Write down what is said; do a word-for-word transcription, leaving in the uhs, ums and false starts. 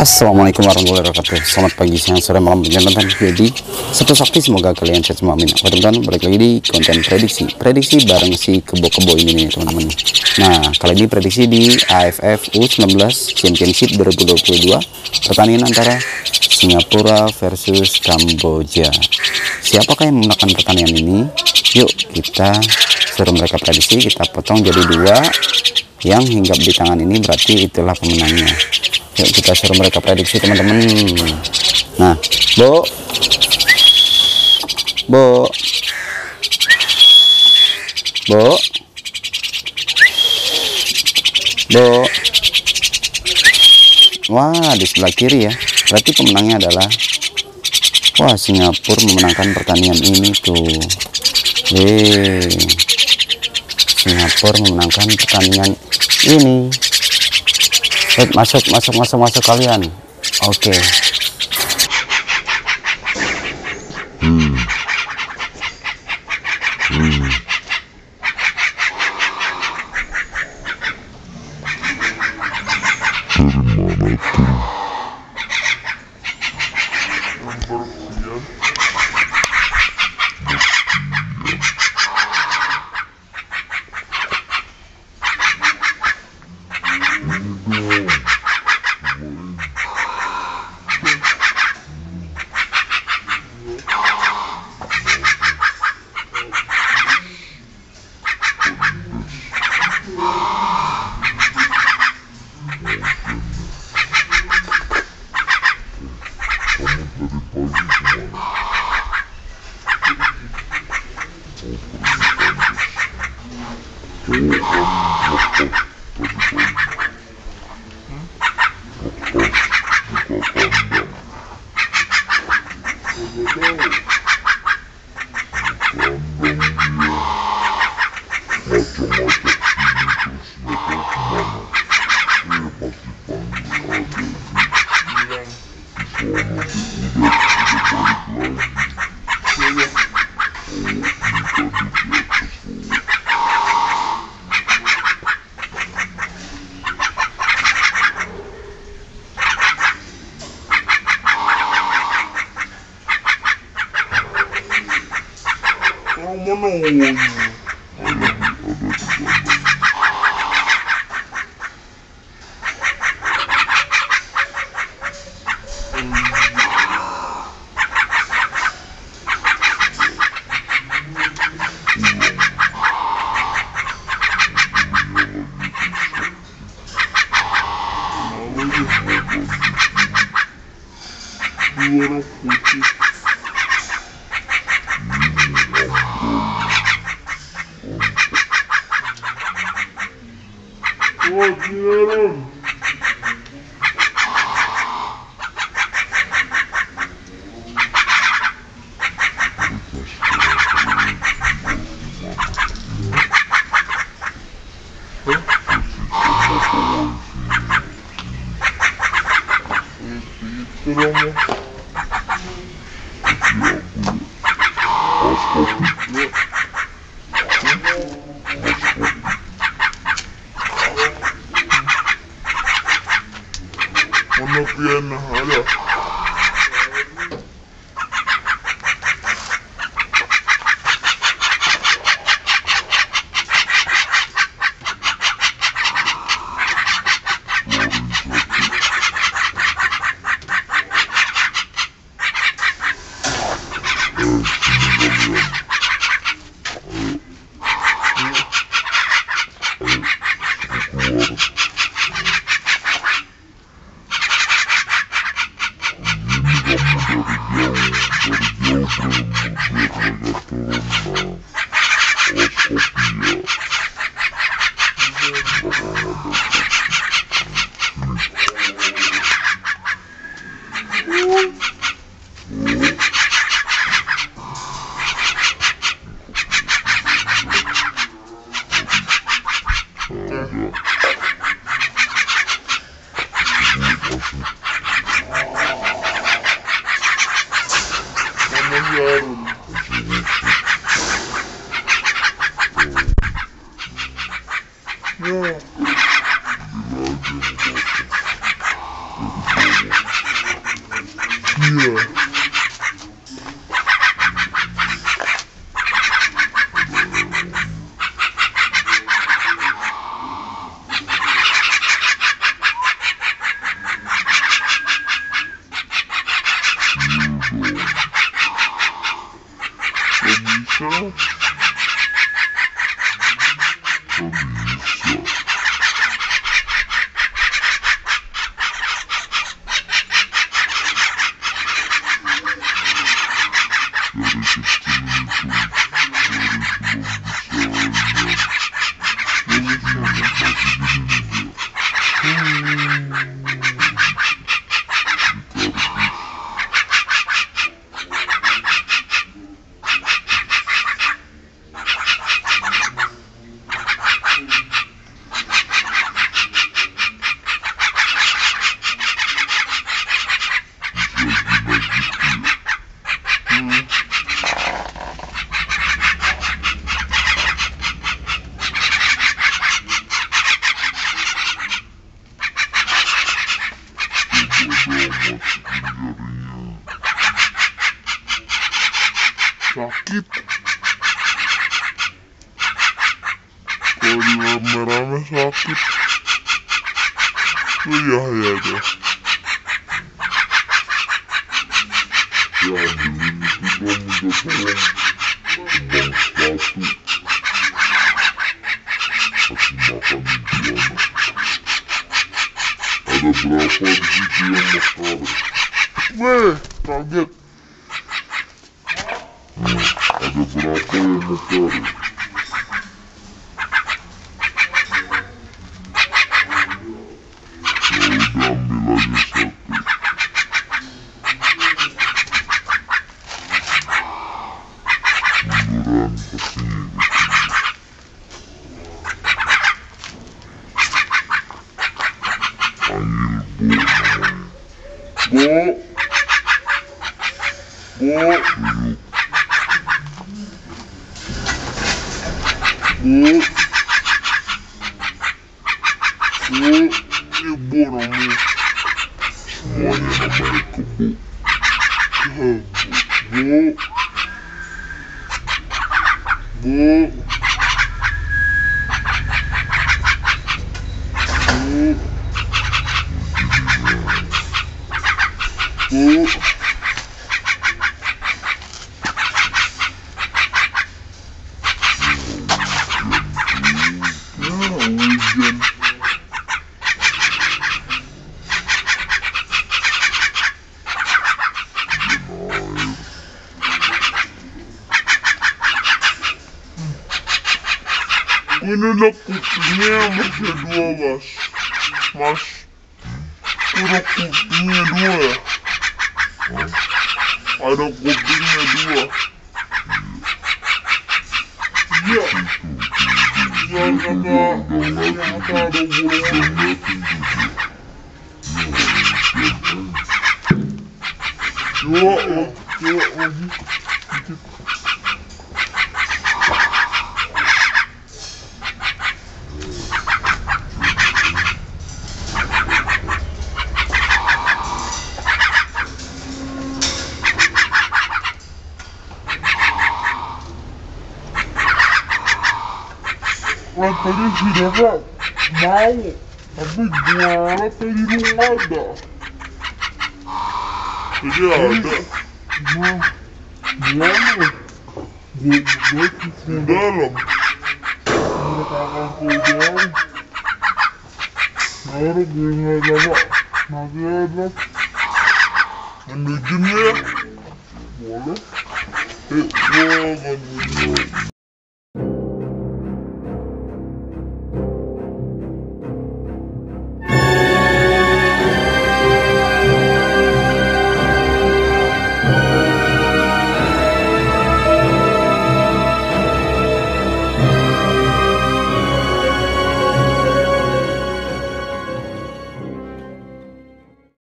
Assalamualaikum warahmatullahi wabarakatuh. Selamat pagi, siang, sore, malam, penonton jadi satu sakti. Semoga kalian sehat semua, amin. Oke teman-teman, balik lagi di konten prediksi prediksi bareng si kebo-kebo ini nih teman-teman. Nah, kali ini prediksi di A F F U sembilan belas Championship dua ribu dua puluh dua, pertandingan antara Singapura versus Kamboja. Siapakah yang memenangkan pertandingan ini? Yuk kita suruh mereka prediksi, kita potong jadi dua. Yang hinggap di tangan ini berarti itulah pemenangnya. Yuk kita suruh mereka prediksi teman-teman. Nah, Bo, Bo, Bo, Bo. Wah, di sebelah kiri ya. Berarti pemenangnya adalah, wah, Singapura memenangkan pertandingan ini tuh. Yeay. Singapura memenangkan pertandingan ini. Eh, masuk, masuk, masuk, masuk kalian. Oke. Okay. Hmm. Hmm. Yeah. Sakit kalau rame-rame sakit. Oh iya ya deh. Ya ambilin itu dong, minta tolong kembang sepatu kasih makan Indiana. Ada berapa di situ yang mekar? Weh, kaget. Nah, ada berapa yang mekar? Ya udah ambil aja satu. Munduran kesini. Panggil Bu namanya. Bu, Bu, duduk. Bu, Bu, Ibu namanya. Semuanya namanya Kebo. Bu, Bu, Bu, Bu, ya hujan. Ini ada kupingnya masih dua, Mas. Mas, ada kupingnya dua ya? Ada kupingnya dua. Iya. Yang kata, yang kata ada bulu. Dua, oh, dua lagi. Dikit. Wah, tadi si Deva mau, tapi juara tadi belum ada. Jadi ada. Wah, gimana? Gue gue di dalam. Ada kakak ke dalam. Baru gue nggak ada. Nanti ada. Menuju ya? Boleh? Eh, gue nggak